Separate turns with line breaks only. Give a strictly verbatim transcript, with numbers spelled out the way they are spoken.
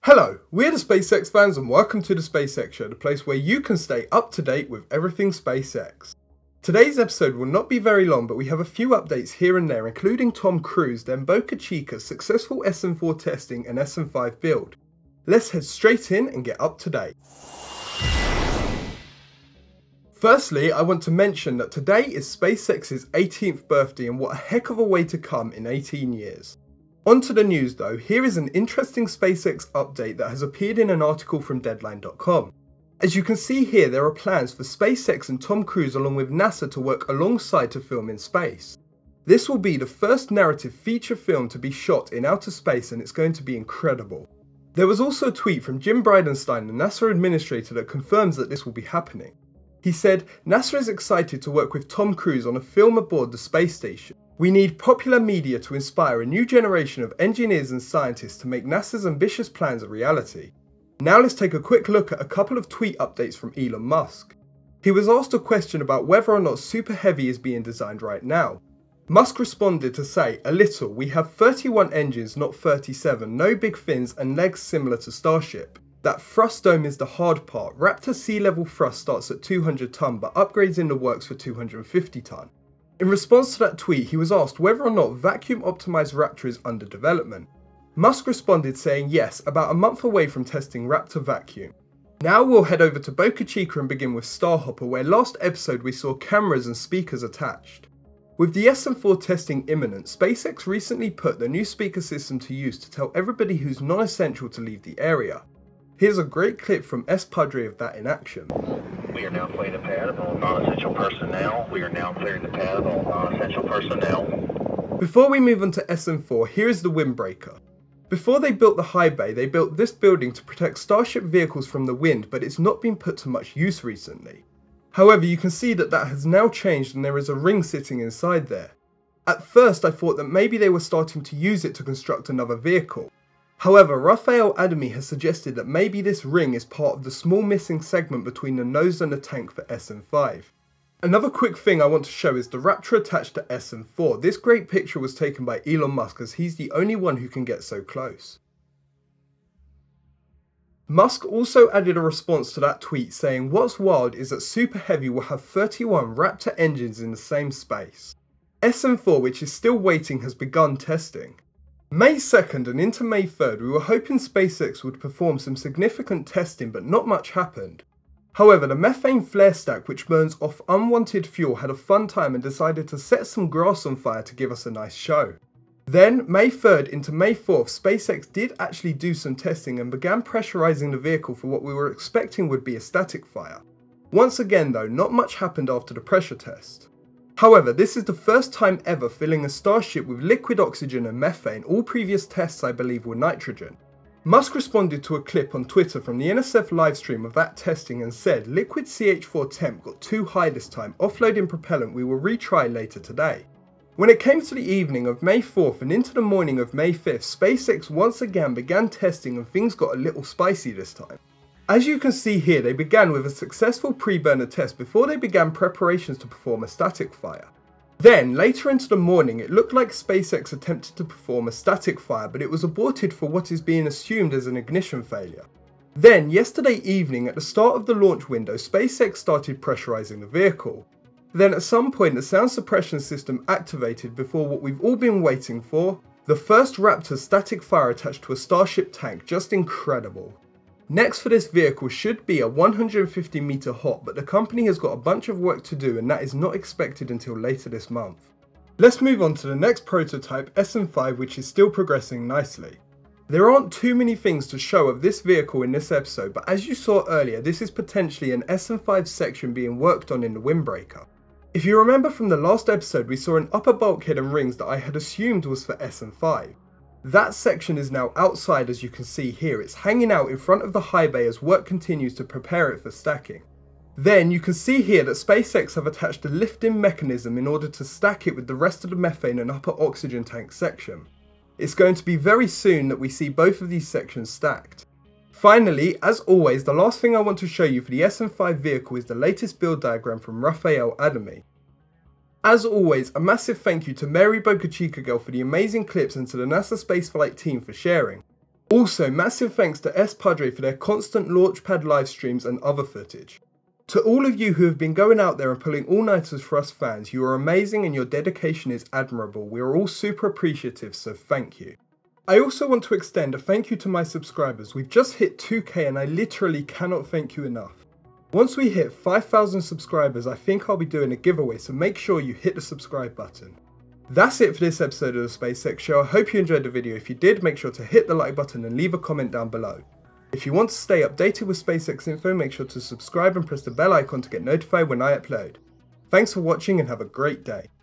Hello, we're the SpaceX fans and welcome to the SpaceX Show, the place where you can stay up to date with everything SpaceX. Today's episode will not be very long, but we have a few updates here and there, including Tom Cruise, then Boca Chica's successful S N four testing and S N five build. Let's head straight in and get up to date. Firstly, I want to mention that today is SpaceX's eighteenth birthday, and what a heck of a way to come in eighteen years. On to the news though, here is an interesting SpaceX update that has appeared in an article from Deadline dot com. As you can see here, there are plans for SpaceX and Tom Cruise along with NASA to work alongside to film in space. This will be the first narrative feature film to be shot in outer space, and it's going to be incredible. There was also a tweet from Jim Bridenstine, the NASA administrator, that confirms that this will be happening. He said, NASA is excited to work with Tom Cruise on a film aboard the space station. We need popular media to inspire a new generation of engineers and scientists to make NASA's ambitious plans a reality. Now let's take a quick look at a couple of tweet updates from Elon Musk. He was asked a question about whether or not Super Heavy is being designed right now. Musk responded to say, a little, we have thirty-one engines, not thirty-seven, no big fins and legs similar to Starship. That thrust dome is the hard part. Raptor sea level thrust starts at two hundred ton, but upgrades in the works for two hundred fifty ton. In response to that tweet, he was asked whether or not vacuum optimized Raptor is under development. Musk responded saying yes, about a month away from testing Raptor vacuum. Now we'll head over to Boca Chica and begin with Starhopper, where last episode we saw cameras and speakers attached. With the S N four testing imminent, SpaceX recently put the new speaker system to use to tell everybody who's non-essential to leave the area. Here's a great clip from S Padre of that in action.
We are now clearing the pad of all non-essential personnel. We are now clearing the pad of all non-essential personnel.
Before we move on to S N four, here is the windbreaker. Before they built the high bay, they built this building to protect Starship vehicles from the wind, but it's not been put to much use recently. However, you can see that that has now changed and there is a ring sitting inside there. At first I thought that maybe they were starting to use it to construct another vehicle. However, Rafael Adami has suggested that maybe this ring is part of the small missing segment between the nose and the tank for S N five. Another quick thing I want to show is the Raptor attached to S N four. This great picture was taken by Elon Musk, as he's the only one who can get so close. Musk also added a response to that tweet saying, what's wild is that Super Heavy will have thirty-one Raptor engines in the same space. S N four, which is still waiting, has begun testing. May second and into May third, we were hoping SpaceX would perform some significant testing, but not much happened. However, the methane flare stack, which burns off unwanted fuel, had a fun time and decided to set some grass on fire to give us a nice show. Then, May third into May fourth, SpaceX did actually do some testing and began pressurizing the vehicle for what we were expecting would be a static fire. Once again though, not much happened after the pressure test. However, this is the first time ever filling a Starship with liquid oxygen and methane. All previous tests I believe were nitrogen. Musk responded to a clip on Twitter from the N S F livestream of that testing and said, liquid C H four temp got too high this time, offloading propellant, we will retry later today. When it came to the evening of May fourth and into the morning of May fifth, SpaceX once again began testing and things got a little spicy this time. As you can see here, they began with a successful preburner test before they began preparations to perform a static fire. Then, later into the morning, it looked like SpaceX attempted to perform a static fire, but it was aborted for what is being assumed as an ignition failure. Then, yesterday evening, at the start of the launch window, SpaceX started pressurizing the vehicle. Then at some point, the sound suppression system activated before what we've all been waiting for, the first Raptor static fire attached to a Starship tank. Just incredible. Next for this vehicle should be a one hundred fifty meter hop, but the company has got a bunch of work to do and that is not expected until later this month. Let's move on to the next prototype, S N five, which is still progressing nicely. There aren't too many things to show of this vehicle in this episode, but as you saw earlier, this is potentially an S N five section being worked on in the windbreaker. If you remember from the last episode, we saw an upper bulkhead and rings that I had assumed was for S N five. That section is now outside, as you can see here. It's hanging out in front of the high bay as work continues to prepare it for stacking. Then you can see here that SpaceX have attached a lifting mechanism in order to stack it with the rest of the methane and upper oxygen tank section. It's going to be very soon that we see both of these sections stacked. Finally, as always, the last thing I want to show you for the S N five vehicle is the latest build diagram from Rafael Adami. As always, a massive thank you to Mary Boca Chica Girl for the amazing clips and to the NASA Spaceflight team for sharing. Also, massive thanks to S Padre for their constant launchpad live streams and other footage. To all of you who have been going out there and pulling all-nighters for us fans, you are amazing and your dedication is admirable. We are all super appreciative, so thank you. I also want to extend a thank you to my subscribers. We've just hit two K and I literally cannot thank you enough. Once we hit five thousand subscribers, I think I'll be doing a giveaway, so make sure you hit the subscribe button. That's it for this episode of the SpaceX Show. I hope you enjoyed the video. If you did, make sure to hit the like button and leave a comment down below. If you want to stay updated with SpaceX info, make sure to subscribe and press the bell icon to get notified when I upload. Thanks for watching and have a great day.